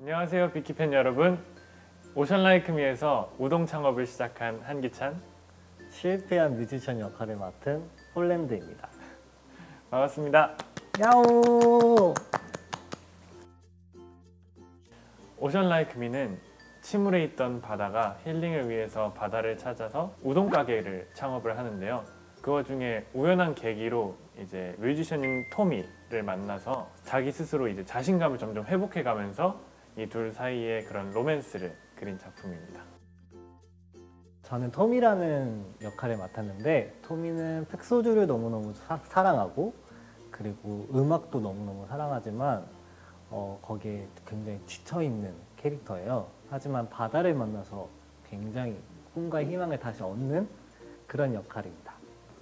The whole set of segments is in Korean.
안녕하세요, 비키팬 여러분. 오션 라이크 미에서 우동 창업을 시작한 한기찬, 실패한 뮤지션 역할을 맡은 홀랜드입니다. 반갑습니다. 야오! 오션 라이크 미는 침울해 있던 바다가 힐링을 위해서 바다를 찾아서 우동 가게를 창업을 하는데요. 그 와중에 우연한 계기로 이제 뮤지션인 토미를 만나서 자기 스스로 이제 자신감을 점점 회복해 가면서 이 둘 사이의 그런 로맨스를 그린 작품입니다. 저는 토미라는 역할을 맡았는데, 토미는 팩소주를 너무너무 사랑하고, 그리고 음악도 너무너무 사랑하지만 거기에 굉장히 지쳐있는 캐릭터예요. 하지만 바다를 만나서 굉장히 꿈과 희망을 다시 얻는 그런 역할입니다.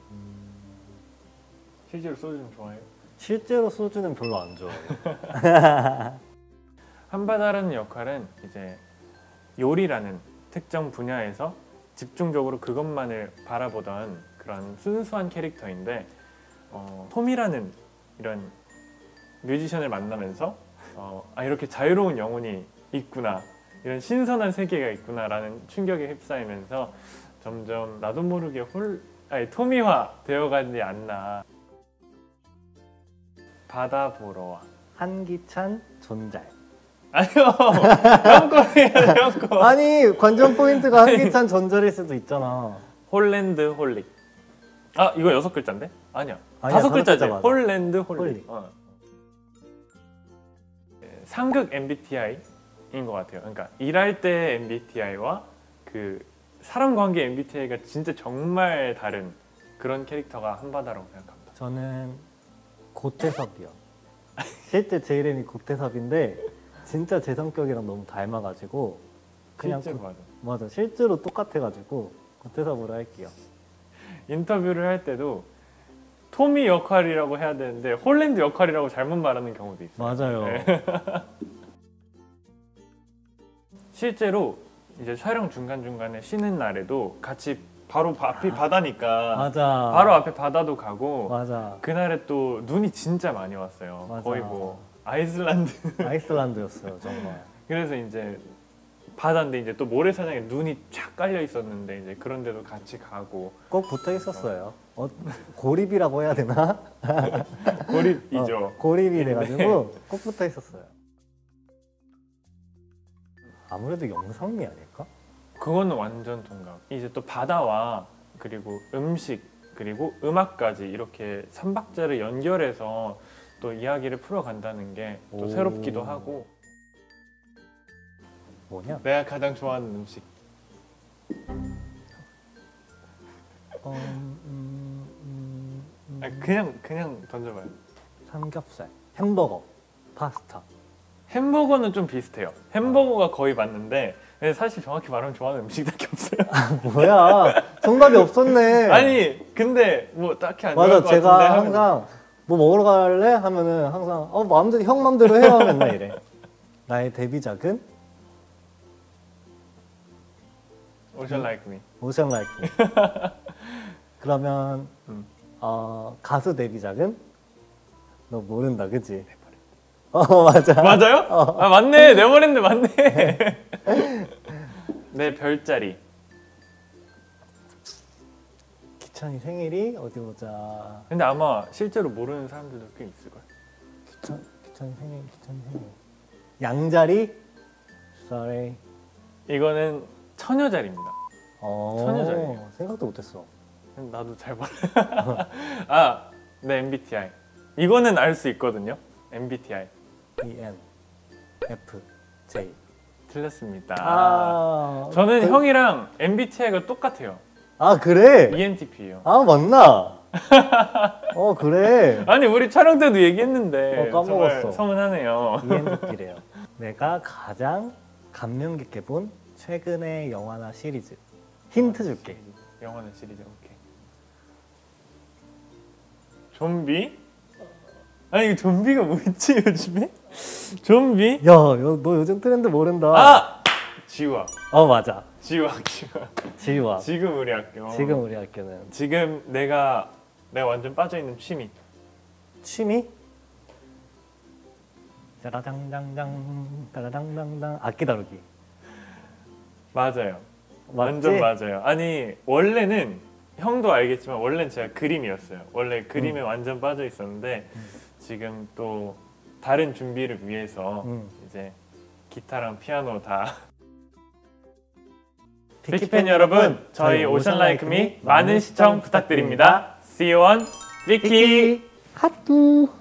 실제로 소주는 좋아해요? 실제로 소주는 별로 안 좋아해요. 한바다라는 역할은 이제 요리라는 특정 분야에서 집중적으로 그것만을 바라보던 그런 순수한 캐릭터인데, 톰이라는 이런 뮤지션을 만나면서 이렇게 자유로운 영혼이 있구나, 이런 신선한 세계가 있구나 라는 충격에 휩싸이면서 점점 나도 모르게 토미화 되어가지 않나. 바다 보러 와. 한기찬 존잘. 아니요, 영거예요, 영거. 아니, 관전 포인트가 한기찬 존잘일 수도 있잖아. 홀랜드 홀릭. 아, 이거 6글자인데? 아니야, 아니야, 5글자지. 글자 맞아. 홀랜드 홀릭. 홀릭. 상극 MBTI인 것 같아요. 그러니까 일할 때 MBTI와 그 사람 관계 MBTI가 진짜 정말 다른 그런 캐릭터가 한바다라고 생각합니다. 저는 고태섭이요. 실제 제 이름이 고태섭인데 진짜 제 성격이랑 너무 닮아가지고 그냥 실제로 맞아, 실제로 똑같아가지고 고태섭으로 할게요. 인터뷰를 할 때도 토미 역할이라고 해야 되는데 홀랜드 역할이라고 잘못 말하는 경우도 있어요. 맞아요. 네. 실제로 이제 촬영 중간중간에 쉬는 날에도 같이 바로 앞이 바다니까 맞아. 바로 앞에 바다도 가고, 맞아. 그날에 또 눈이 진짜 많이 왔어요. 맞아. 거의 뭐 아이슬란드. 아이슬란드였어요, 정말. 그래서 이제 바다인데 이제 또 모래사장에 눈이 쫙 깔려 있었는데 이제 그런 데도 같이 가고. 꼭 붙어 있었어요. 고립이라고 해야 되나? 고립이죠. 고립이 돼가지고 꼭 붙어 있었어요. 아무래도 영상미 아닐까? 그거는 완전 동감. 이제 또 바다와 그리고 음식 그리고 음악까지 이렇게 삼박자를 연결해서 또 이야기를 풀어간다는 게 또 새롭기도 하고. 뭐냐? 내가 가장 좋아하는 음식. 그냥 던져봐요. 삼겹살, 햄버거, 파스타. 햄버거는 좀 비슷해요. 햄버거가 거의 맞는데 사실 정확히 말하면 좋아하는 음식밖에 없어요. 뭐야? 정답이 없었네. 아니 근데 뭐 딱히 안 맞아, 좋아할 것 제가 같은데 항상 뭐 먹으러 갈래? 하면은 항상 마음대로 형 마음대로 해요 맨날 이래. 나의 데뷔작은 오션 라이크 미. 오션 라이크. 그러면 가수 데뷔작은 너 모른다, 그치? 맞아. 맞아요? 아 맞네. 네버랜드 맞네. 내 별자리. 기찬이 생일이 어디 보자. 근데 아마 실제로 모르는 사람들도 꽤 있을걸. 기찬이 생일. 양자리? Sorry. 이거는 처녀자리입니다. 처녀자리예요. 생각도 못했어. 나도 잘 몰라. 네, MBTI. 이거는 알 수 있거든요. MBTI. ENFJ. 틀렸습니다. 저는 형이랑 MBTI가 똑같아요. 그래? ENTP예요. 맞나? 그래. 아니 우리 촬영 때도 얘기했는데 까먹었어. 정말 서운하네요. ENFP래요. 내가 가장 감명 깊게 본 최근의 영화나 시리즈. 힌트 줄게. 영화나 시리즈. 오케이. 좀비? 아니 이거 좀비가 뭐 있지 요즘에? 좀비? 야, 너 요즘 트렌드 모른다. 지우학. 맞아. 지우학. 지우학. 지금 우리 학교. 지금 우리 학교는. 지금 내가 완전 빠져있는 취미. 취미? 짜라당당당 따라당당당 악기 다루기. 맞아요. 맞지? 완전 맞아요. 아니 원래는 형도 알겠지만 원래는 제가 그림이었어요. 원래 그림에 완전 빠져 있었는데 지금 또 다른 준비를 위해서 이제 기타랑 피아노 다. 비키팬 여러분, 저희 오션 라이크 미 많은 시청 부탁드립니다. See you on 비키. 하뚜.